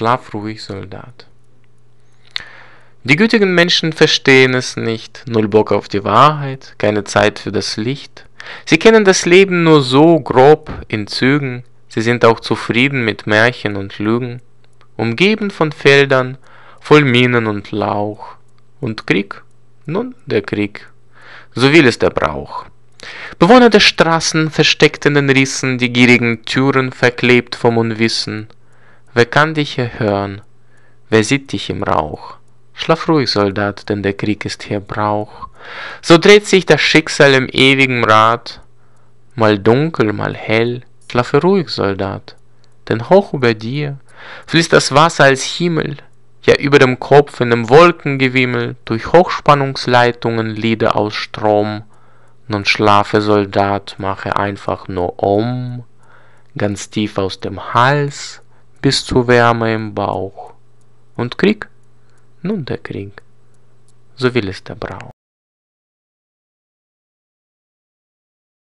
schlaf ruhig, Soldat. Die gütigen Menschen verstehen es nicht, null Bock auf die Wahrheit, keine Zeit für das Licht. Sie kennen das Leben nur so grob in Zügen, sie sind auch zufrieden mit Märchen und Lügen, umgeben von Feldern, voll Minen und Lauch. Und Krieg? Nun, der Krieg. So will es der Brauch. Bewohner der Straßen, versteckt in den Rissen, die gierigen Türen verklebt vom Unwissen. Wer kann dich hier hören? Wer sieht dich im Rauch? Schlaf ruhig, Soldat, denn der Krieg ist hier Brauch. So dreht sich das Schicksal im ewigen Rad, mal dunkel, mal hell. Schlafe ruhig, Soldat, denn hoch über dir fließt das Wasser als Himmel, ja über dem Kopf in dem Wolkengewimmel durch Hochspannungsleitungen Lieder aus Strom. Nun schlafe, Soldat, mache einfach nur ganz tief aus dem Hals bis zur Wärme im Bauch. Und Krieg? Nun der Krieg, so will es der Brauch.